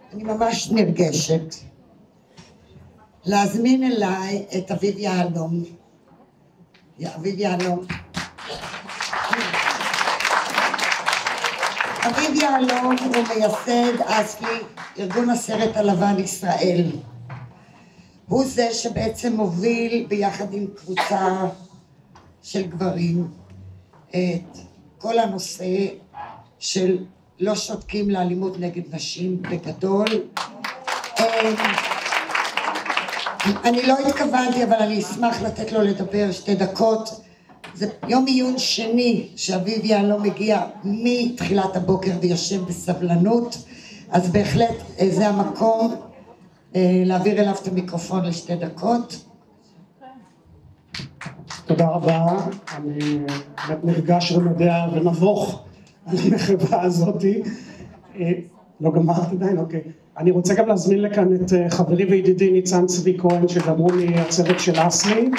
אני ממש נרגשת להזמין אליי את אביב יהלום. אביב יהלום. אביב יהלום הוא מייסד אסלי, ארגון הסרט הלבן ישראל. הוא זה שבעצם מוביל ביחד עם קבוצה של גברים את כל הנושא של לא שותקים לאלימות נגד נשים בגדול. אני לא התכוונתי, אבל אני אשמח לתת לו לדבר 2 דקות. זה יום עיון שני שאביב יהלום מגיע מתחילת הבוקר ויושב בסבלנות, אז בהחלט זה המקום להעביר אליו את המיקרופון ל2 דקות. תודה רבה, אני באמת נרגש ומדע ונבוך על המחווה הזאת. לא גמרת עדיין, אוקיי. אני רוצה גם להזמין לכאן את חברי וידידי ניצן צבי כהן, שגם הוא מהצוות של אסלי,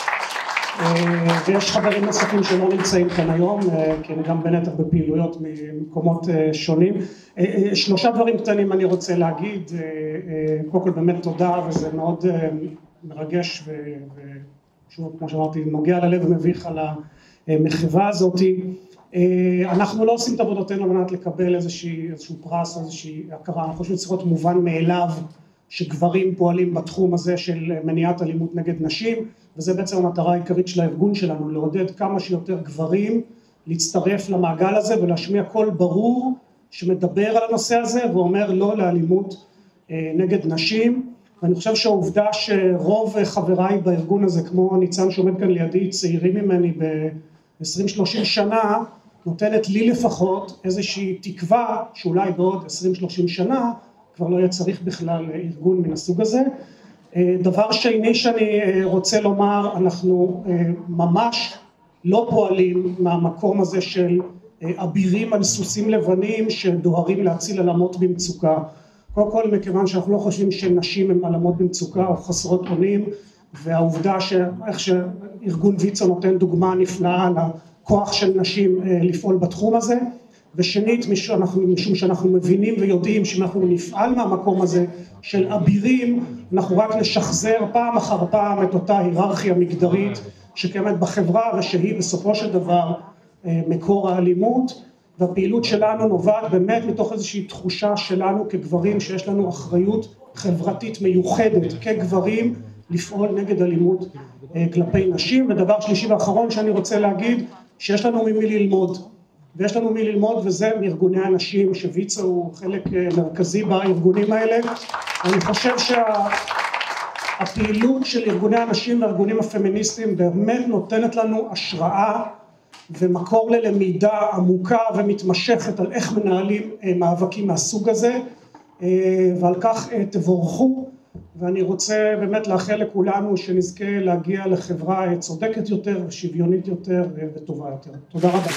ויש חברים נוספים שלא נמצאים כאן היום, כי הם גם בין היתר בפעילויות ממקומות שונים. 3 דברים קטנים אני רוצה להגיד. קודם כל באמת תודה, וזה מאוד מרגש ושוב, כמו שאמרתי, נוגע ללב ומביך על המחווה הזאת. אנחנו לא עושים את עבודתנו על מנת לקבל איזשהו פרס או איזושהי הכרה. אנחנו חושבים שצריך להיות מובן מאליו שגברים פועלים בתחום הזה של מניעת אלימות נגד נשים, וזה בעצם המטרה העיקרית של הארגון שלנו, לעודד כמה שיותר גברים להצטרף למעגל הזה ולהשמיע קול ברור שמדבר על הנושא הזה ואומר לא לאלימות נגד נשים. ואני חושב שהעובדה שרוב חבריי בארגון הזה, כמו ניצן שעומד כאן לידי, צעירים ממני ב-20-30 שנה, נותנת לי לפחות איזושהי תקווה שאולי בעוד 20-30 שנה כבר לא יהיה צריך בכלל ארגון מן הסוג הזה. דבר שני שאני רוצה לומר, אנחנו ממש לא פועלים מהמקום הזה של אבירים על סוסים לבנים שדוהרים להציל עלמות במצוקה. קודם כל מכיוון שאנחנו לא חושבים שנשים הן עלמות במצוקה או חסרות אונים, והעובדה שאיך שארגון ויצו נותן דוגמה נפלאה לכוח של נשים לפעול בתחום הזה. ושנית, משום שאנחנו מבינים ויודעים שאם אנחנו נפעל מהמקום הזה של אבירים, אנחנו רק נשחזר פעם אחר פעם את אותה היררכיה מגדרית שקיימת בחברה, ושהיא בסופו של דבר מקור האלימות. והפעילות שלנו נובעת באמת מתוך איזושהי תחושה שלנו כגברים שיש לנו אחריות חברתית מיוחדת כגברים לפעול נגד אלימות כלפי נשים. ודבר שלישי ואחרון שאני רוצה להגיד, שיש לנו ממי ללמוד. ויש לנו מי ללמוד, וזה מארגוני הנשים, שוויצו הוא חלק מרכזי בארגונים האלה. אני חושב שהפעילות של ארגוני הנשים והארגונים הפמיניסטיים באמת נותנת לנו השראה ומקור ללמידה עמוקה ומתמשכת על איך מנהלים מאבקים מהסוג הזה, ועל כך תבורכו. ואני רוצה באמת לאחל לכולנו שנזכה להגיע לחברה צודקת יותר, שוויונית יותר וטובה יותר. תודה רבה.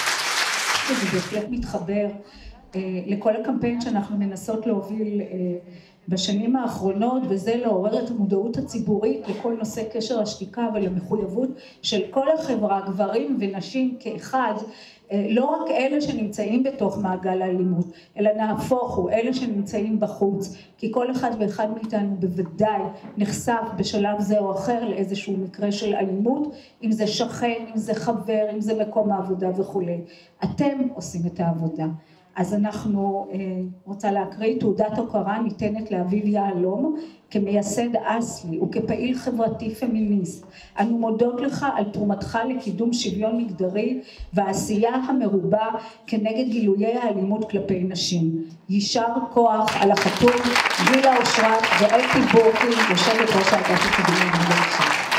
זה בהחלט מתחבר לכל הקמפיין שאנחנו מנסות להוביל בשנים האחרונות, וזה לעורר את המודעות הציבורית לכל נושא קשר השתיקה ולמחויבות של כל החברה, גברים ונשים כאחד, לא רק אלה שנמצאים בתוך מעגל האלימות, אלא נהפוך הוא, אלה שנמצאים בחוץ, כי כל אחד ואחד מאיתנו בוודאי נחשף בשלב זה או אחר לאיזשהו מקרה של אלימות, אם זה שכן, אם זה חבר, אם זה מקום העבודה וכו'. אתם עושים את העבודה. אז אנחנו רוצה להקריא תעודת הוקרה ניתנת לאביב יהלום כמייסד אסלי וכפעיל חברתי פמיניסט. אנו מודות לך על תרומתך לקידום שוויון מגדרי והעשייה המרובה כנגד גילויי האלימות כלפי נשים. יישר כוח על החתום גילה אושרת ואתי בורקין, יושבת ראש האגף לקידום מעמד האישה.